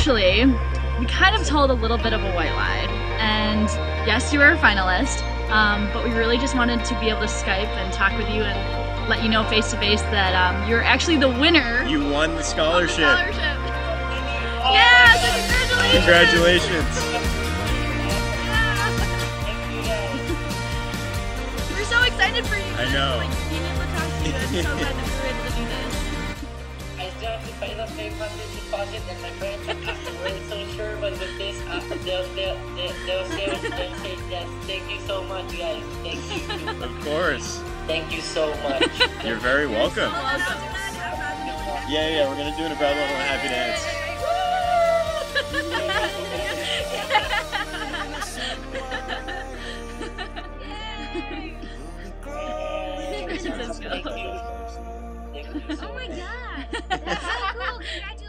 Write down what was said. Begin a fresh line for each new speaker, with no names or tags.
actually, we kind of told a little bit of a white lie. And yes, you were a finalist, but we really just wanted to be able to Skype and talk with you and let you know face to face that you're actually the winner.
You won the scholarship.
Yeah, so congratulations.
Congratulations.
We're so excited for you.
I know.
Like, being able to talk to you. I'm so glad that we were able to do this.
I still have to pay the 500 deposit and my parents weren't so sure, but with this, they'll say yes. Thank you so much, guys. Thank you.
Of course.
Thank you so much.
You're very welcome.
So welcome.
Yeah, we're gonna do an Abroad101 happy dance.
Thank you.
Oh my god! That's so cool! Congratulations!